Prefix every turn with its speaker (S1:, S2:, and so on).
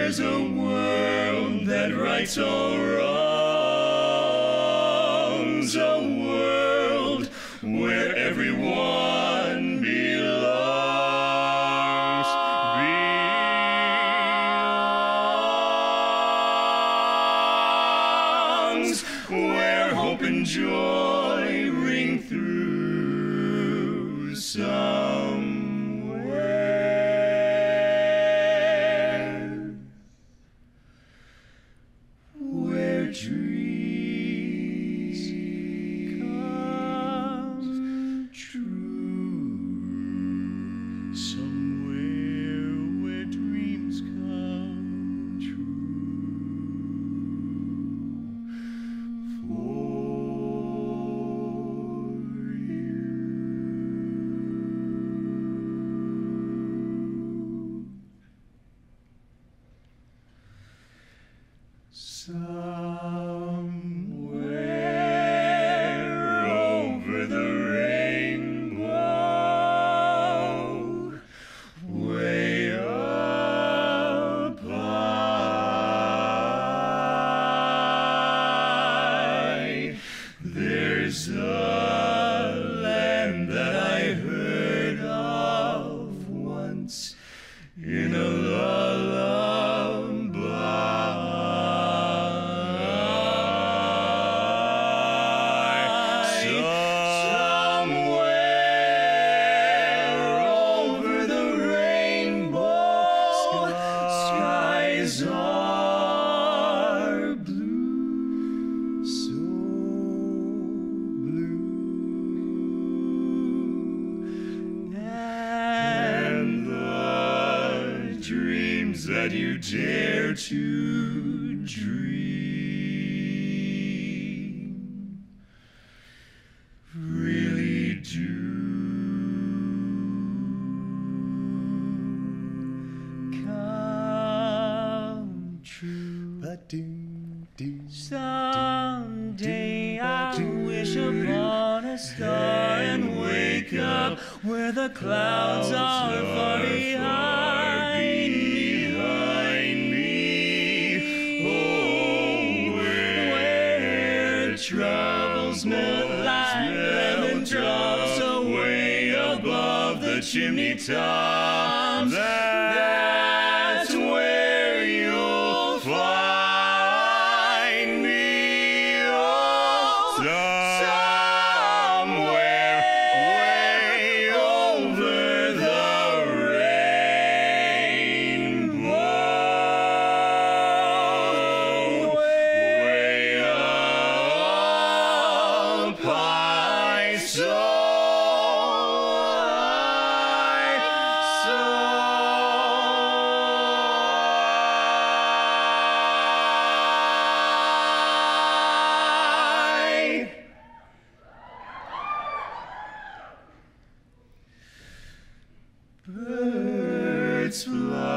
S1: There's a world that rights all wrongs, a world where everyone belongs, where hope and joy ring through somewhere, where dreams come true, somewhere where dreams come true for you. Somewhere over the rainbow, way up high, there's a land that I heard of once in a somewhere over the rainbow, skies are blue, so blue, and the dreams that you dare to dream really do come true. Someday I'll wish upon a star and wake up where the clouds are far behind me. Oh, where troubles melt like lemon drops away above the chimney tops. That's where you'll find me. Oh, somewhere way over the rainbow, way up high, so birds fly